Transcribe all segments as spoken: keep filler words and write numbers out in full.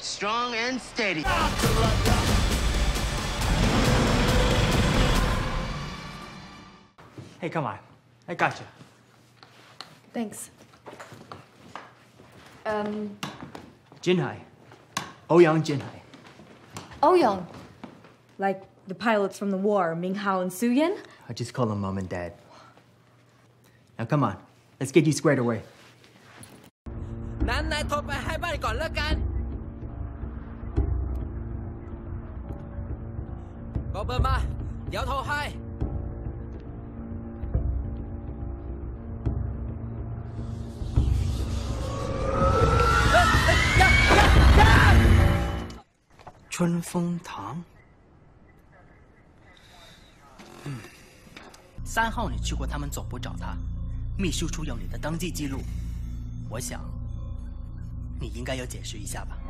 strong and steady. Hey, come on. I got you. Thanks. Um. Jinhai. Ouyang Jinhai. Ouyang. Like the pilots from the war, Ming Hao and Su Yan? I just call them mom and dad. Now come on. Let's get you squared away. นั้นนายโทรไปให้บ้านก่อนแล้วกันบอกเบอร์มาเดี๋ยวโทรให้春风堂。 嗯，三号你去过他们总部找他，秘书处有你的登记记录，我想你应该要解释一下吧。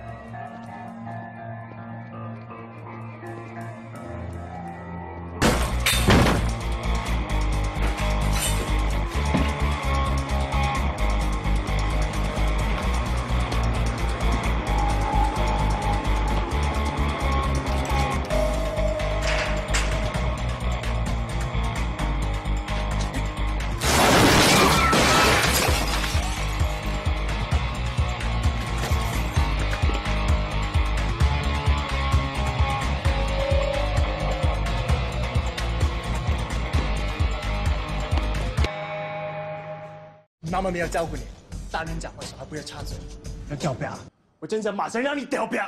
妈妈没有教过你，大人讲话时候不要插嘴，要掉表。我真想马上让你掉表。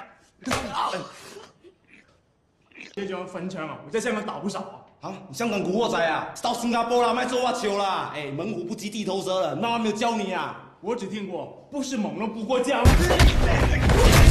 这就要分枪啊！我在香港打不少啊。 啊，你香港古惑仔啊，到新加坡啦，卖做挖球啦。哎，猛虎不及地头蛇了，妈妈没有教你啊。 我只听过，不是猛龙不过江。